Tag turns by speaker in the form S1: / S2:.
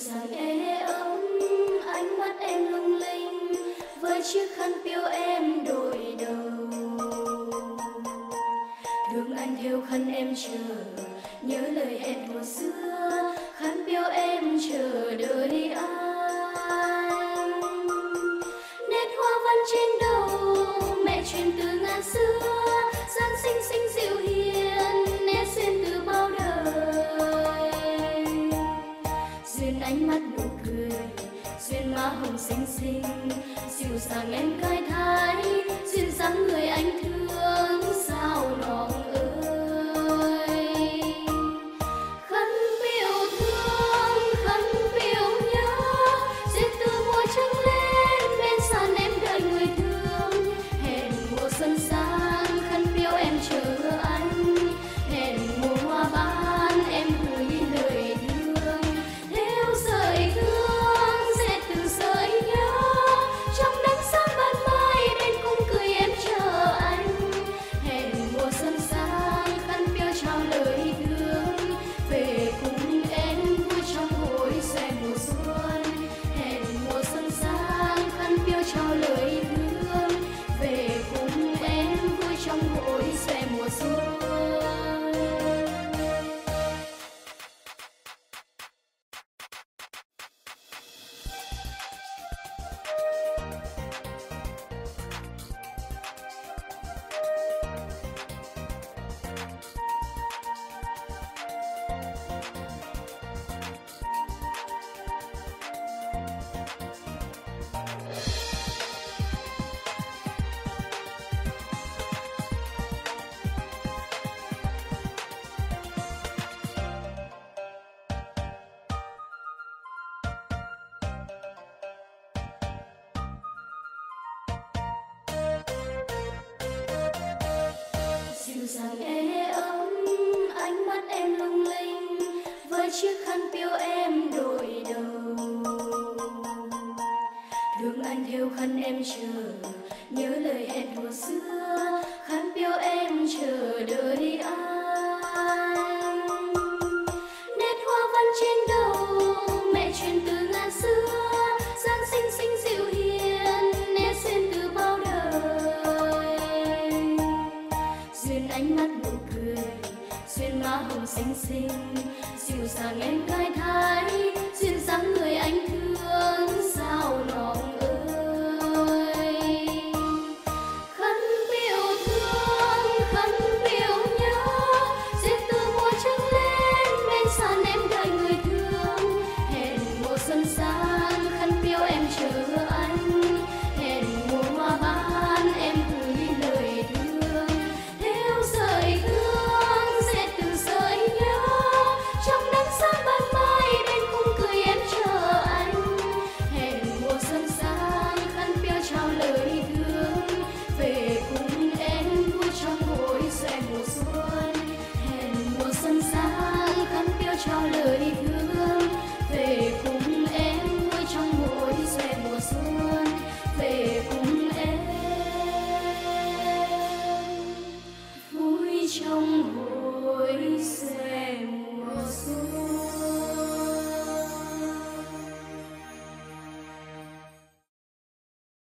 S1: dàng êm ấm, ánh mắt em lung linh với chiếc khăn piêu em đội đầu. Đường anh theo khăn em chờ, nhớ lời hẹn thuở xưa, khăn piêu em chờ đợi anh. Nét hoa văn trên đầu mẹ truyền từ ngàn xưa, dáng xinh xinh dịu hiền, nét xuyên từ bao đời. Duyên ánh mắt nụ cười, duyên má hồng xinh xinh, dịu dàng em cai thái, duyên dáng người anh thương sao nòng ơi. Khăn piêu thương, khăn piêu nhớ, duyên từ mùa trăng lên bên sàn em đợi người thương. Hẹn mùa xuân sang, khăn piêu em chờ anh, hẹn mùa hoa ban em gửi lời thương. Theo sợi thương dệt từ sợi nhớ, trong nắng sáng ban mai bên cung cười em chờ anh. Hẹn mùa xuân sang, khăn piêu trao lời thương, về cùng em vui trong hội xòe mùa xuân. Hẹn mùa xuân sang, khăn piêu trao lời thương, về cùng em vui trong hội xòe mùa xuân. Dịu dàng êm ấm, ánh mắt em lung linh với chiếc khăn piêu em đội đầu. Đường anh theo khăn em chờ, nhớ lời hẹn thuở xưa, khăn piêu em chờ đợi anh. Nét hoa văn trên đầu mẹ truyền từ ngàn xưa, dáng xinh xinh dịu hiền, nét xuyên từ bao đời. Duyên ánh mắt nụ cười, duyên má hồng xinh xinh, dịu dàng em cai thái, duyên dáng người anh thương sao nòng ơi. Khăn piêu thương, khăn piêu nhớ, duyên từ mùa trăng lên bên sàn em đợi người thương. Hẹn mùa xuân sang, khăn piêu em chờ anh, hẹn mùa hoa ban em gửi lời thương. Theo sợi thương dệt từ sợi nhớ, trong nắng sáng ban mai bên cung cười em chờ anh. Hẹn mùa xuân sang, khăn piêu trao lời thương, về cùng em vui trong hội xòe mùa xuân. Hẹn mùa xuân sang, khăn piêu trao lời thương, về cùng em vui trong hội xòe mùa xuân. Về cùng em vui trong hội xòe mùa xuân.